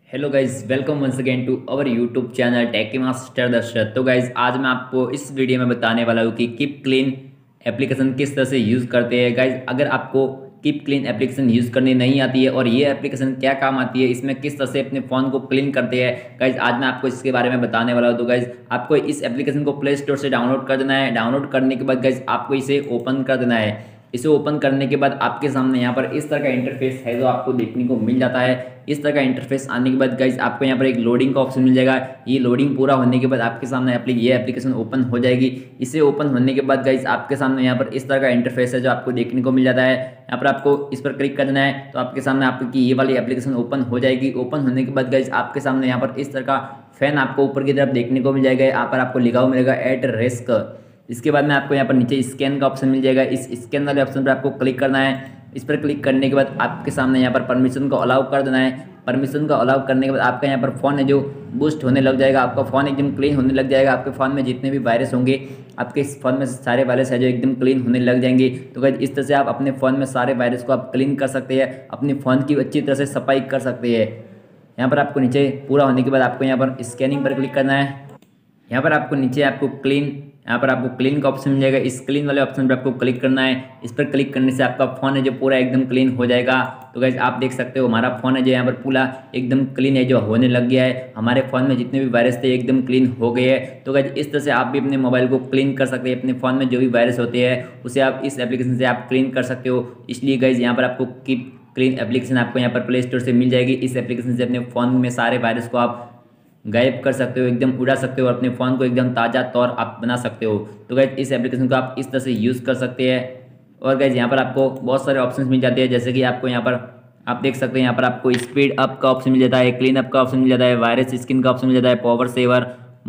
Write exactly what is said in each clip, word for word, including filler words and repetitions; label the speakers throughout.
Speaker 1: Hello guys, welcome once again to our YouTube channel techie master दर्शक। तो guys आज मैं आपको इस वीडियो में बताने वाला हूँ कि कीप क्लीन एप्लीकेशन किस तरह से यूज़ करते हैं। गाइज अगर आपको कीप क्लीन एप्लीकेशन यूज़ करनी नहीं आती है और ये एप्लीकेशन क्या काम आती है, इसमें किस तरह से अपने फ़ोन को क्लीन करते हैं, गाइज आज मैं आपको इसके बारे में बताने वाला हूँ। तो गाइज आपको इस एप्लीकेशन को प्ले स्टोर से डाउनलोड कर देना है। डाउनलोड करने के बाद गाइज आपको इसे ओपन कर देना है। इसे ओपन करने के बाद आपके सामने यहाँ पर इस तरह का इंटरफेस है जो आपको देखने को मिल जाता है। इस तरह का इंटरफेस आने के बाद गाइज आपको यहाँ पर एक लोडिंग का ऑप्शन मिल जाएगा। ये लोडिंग पूरा होने के बाद आपके सामने अपनी ये एप्लीकेशन ओपन हो जाएगी। इसे ओपन होने के बाद गाइज आपके सामने यहाँ पर इस तरह का इंटरफेस है जो आपको देखने को मिल जाता है। यहाँ पर आपको इस पर क्लिक कर देना है तो आपके सामने आपकी ये वाली एप्लीकेशन ओपन हो जाएगी। ओपन होने के बाद गाइज आपके सामने यहाँ पर इस तरह का फैन आपको ऊपर की तरफ देखने को मिल जाएगा। यहाँ पर आपको लिखा हुआ मिलेगा एट रिस्क। इसके बाद में आपको यहाँ पर नीचे स्कैन का ऑप्शन मिल जाएगा। इस स्कैन वाले ऑप्शन पर आपको क्लिक करना है। इस पर क्लिक करने के बाद आपके सामने यहाँ पर परमिशन को अलाउ कर देना है। परमिशन का अलाउ करने के बाद आपका यहाँ पर फ़ोन है जो बूस्ट होने लग जाएगा। आपका फ़ोन एकदम क्लीन होने लग जाएगा। आपके फ़ोन में जितने भी वायरस होंगे आपके इस फ़ोन में सारे वायरस है जो एकदम क्लीन होने लग जाएंगे। तो गाइस इस तरह से आप अपने फ़ोन में सारे वायरस को आप क्लीन कर सकते हैं, अपने फ़ोन की अच्छी तरह से सफाई कर सकते हैं। यहाँ पर आपको नीचे पूरा होने के बाद आपको यहाँ पर स्कैनिंग पर क्लिक करना है। यहाँ पर आपको नीचे आपको क्लीन यहाँ पर आपको क्लीन का ऑप्शन मिल जाएगा। इस क्लीन वाले ऑप्शन पर आपको क्लिक करना है। इस पर क्लिक करने से आपका फ़ोन है जो पूरा एकदम क्लीन हो जाएगा। तो गाइस आप देख सकते हो हमारा फ़ोन है जो यहाँ पर पूरा एकदम क्लीन है जो होने लग गया है। हमारे फ़ोन में जितने भी वायरस थे एकदम क्लीन हो गए हैं। तो गाइस इस तरह से आप भी अपने मोबाइल को क्लीन कर सकते हैं। अपने फ़ोन में जो भी वायरस होते हैं उसे आप इस एप्लीकेशन से आप क्लीन कर सकते हो। इसलिए गाइस यहाँ पर आपको कीप क्लीन एप्लीकेशन आपको यहाँ पर प्ले स्टोर से मिल जाएगी। इस एप्लीकेशन से अपने फ़ोन में सारे वायरस को आप गायब कर सकते हो, एकदम उड़ा सकते हो और अपने फ़ोन को एकदम ताज़ा तौर आप बना सकते हो। तो गाइज इस एप्लीकेशन को आप इस तरह से यूज़ कर सकते हैं। और गाइज यहाँ पर आपको बहुत सारे ऑप्शंस मिल जाते हैं, जैसे कि आपको यहाँ पर आप देख सकते हैं यहाँ पर आपको स्पीड अप का ऑप्शन मिल जाता है, क्लीन अप का ऑप्शन मिल जाता है, वायरस स्किन का ऑप्शन मिल जाता है, power saver,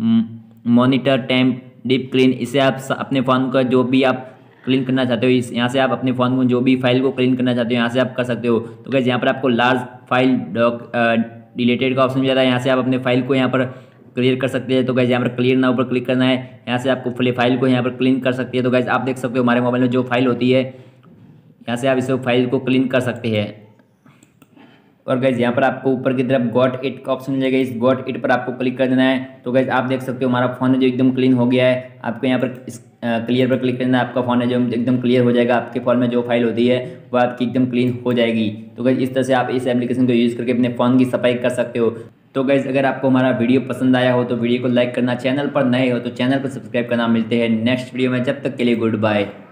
Speaker 1: monitor temp, deep clean. इसे आप अपने फ़ोन का जो भी आप क्लीन करना चाहते हो, इस यहाँ से आप अपने फ़ोन को जो भी फाइल को क्लीन करना चाहते हो यहाँ से आप कर सकते हो। तो गाइज यहाँ पर आपको लार्ज फाइल डॉक डिलीटेड का ऑप्शन मिल जाता है। यहाँ से आप अपने फाइल को यहाँ पर क्लियर कर सकते हैं। तो गाइज यहाँ पर क्लियर नाउ पर क्लिक करना है। यहाँ से आपको फुल फाइल को यहाँ पर क्लीन कर सकते हैं। तो गाइज आप देख सकते हो हमारे मोबाइल में जो फाइल होती है यहाँ से आप इस फाइल को क्लीन कर सकते हैं। और गाइज यहाँ पर आपको ऊपर की तरफ गॉट इट का ऑप्शन मिल जाएगा। इस गॉट इट पर आपको क्लिक कर देना है। तो गाइज आप देख सकते हो हमारा फ़ोन है जो एकदम क्लीन हो गया है। आपको यहाँ पर इस क्लियर पर क्लिक करना है। आपका फ़ोन है जो एकदम क्लियर हो जाएगा। आपके फ़ोन में जो फाइल होती है वो आपकी एकदम क्लीन हो जाएगी। तो गाइज इस तरह से आप इस एप्लीकेशन को यूज़ करके अपने फ़ोन की सफाई कर सकते हो। तो गाइज अगर आपको हमारा वीडियो पसंद आया हो तो वीडियो को लाइक करना, चैनल पर नए हो तो चैनल को सब्सक्राइब करना। मिलते हैं नेक्स्ट वीडियो में, जब तक के लिए गुड बाय।